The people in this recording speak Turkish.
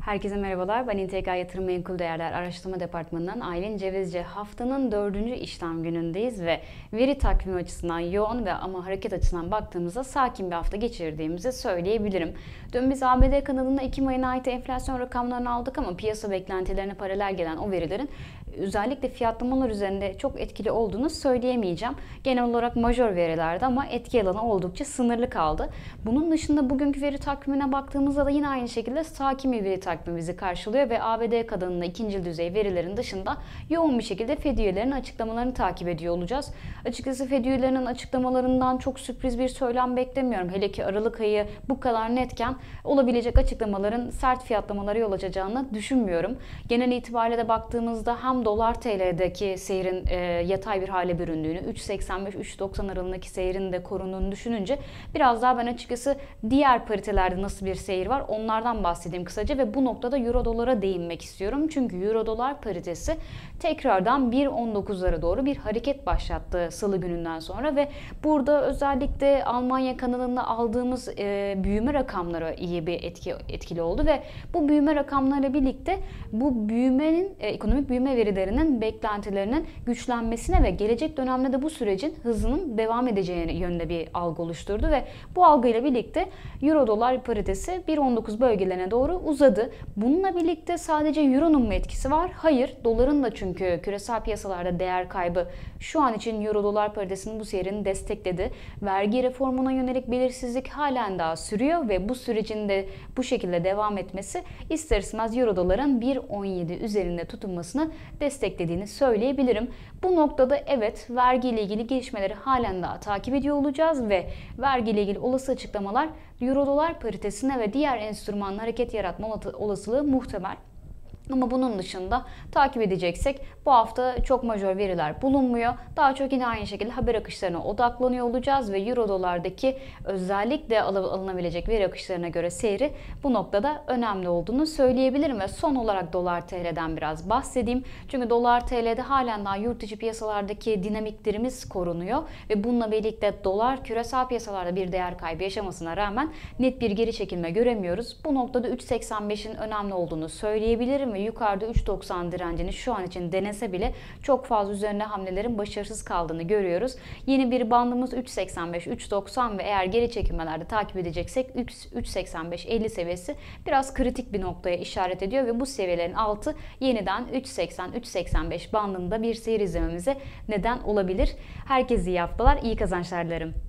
Herkese merhabalar. Ben İNTK Yatırım Menkul Değerler Araştırma Departmanı'ndan Aylin Cevizci. Haftanın 4. işlem günündeyiz ve veri takvimi açısından yoğun ve ama hareket açısından baktığımızda sakin bir hafta geçirdiğimizi söyleyebilirim. Dün biz ABD kanalında Ekim ayına ait enflasyon rakamlarını aldık ama piyasa beklentilerine paralel gelen o verilerin özellikle fiyatlamalar üzerinde çok etkili olduğunu söyleyemeyeceğim. Genel olarak majör verilerde ama etki alanı oldukça sınırlı kaldı. Bunun dışında bugünkü veri takvimine baktığımızda da yine aynı şekilde sakin bir veri takvimi bizi karşılıyor ve ABD kadınında ikincil düzey verilerin dışında yoğun bir şekilde Fed üyelerinin açıklamalarını takip ediyor olacağız. Açıkçası Fed üyelerinin açıklamalarından çok sürpriz bir söylem beklemiyorum. Hele ki Aralık ayı bu kadar netken olabilecek açıklamaların sert fiyatlamalara yol açacağını düşünmüyorum. Genel itibariyle de baktığımızda hem dolar TL'deki seyrin yatay bir hale büründüğünü, 3.85-3.90 aralığındaki seyrin de korunduğunu düşününce biraz daha ben açıkçası diğer paritelerde nasıl bir seyir var onlardan bahsedeyim kısaca ve bu noktada euro dolara değinmek istiyorum. Çünkü euro dolar paritesi tekrardan 1.19'lara doğru bir hareket başlattı salı gününden sonra ve burada özellikle Almanya kanalında aldığımız büyüme rakamları iyi bir etkili oldu ve bu büyüme rakamlarıyla birlikte bu büyümenin ekonomik büyüme verilerinin beklentilerinin güçlenmesine ve gelecek dönemde de bu sürecin hızının devam edeceğine yönünde bir algı oluşturdu ve bu algıyla birlikte euro dolar paritesi 1.19 bölgelerine doğru uzadı. Bununla birlikte sadece euronun mu etkisi var? Hayır. Doların da çünkü küresel piyasalarda değer kaybı şu an için euro dolar paritesinin bu seyrini destekledi. Vergi reformuna yönelik belirsizlik halen daha sürüyor ve bu sürecin de bu şekilde devam etmesi ister istemez euro doların 1.17 üzerinde tutunmasını desteklediğini söyleyebilirim. Bu noktada evet vergiyle ilgili gelişmeleri halen daha takip ediyor olacağız ve vergiyle ilgili olası açıklamalar euro dolar paritesine ve diğer enstrümanla hareket yaratma olasılığı muhtemel. Ama bunun dışında takip edeceksek bu hafta çok majör veriler bulunmuyor. Daha çok yine aynı şekilde haber akışlarına odaklanıyor olacağız ve euro dolardaki özellikle alınabilecek veri akışlarına göre seyri bu noktada önemli olduğunu söyleyebilirim ve son olarak dolar TL'den biraz bahsedeyim. Çünkü dolar TL'de halen daha yurt içi piyasalardaki dinamiklerimiz korunuyor ve bununla birlikte dolar küresel piyasalarda bir değer kaybı yaşamasına rağmen net bir geri çekilme göremiyoruz. Bu noktada 3.85'in önemli olduğunu söyleyebilirim. Yukarıda 3.90 direncini şu an için denese bile çok fazla üzerine hamlelerin başarısız kaldığını görüyoruz. Yeni bir bandımız 3.85, 3.90 ve eğer geri çekilmelerde takip edeceksek 3.85-50 seviyesi biraz kritik bir noktaya işaret ediyor ve bu seviyelerin altı yeniden 3.80-3.85 bandında bir seyir izlememize neden olabilir. Herkese iyi haftalar, iyi kazançlar dilerim.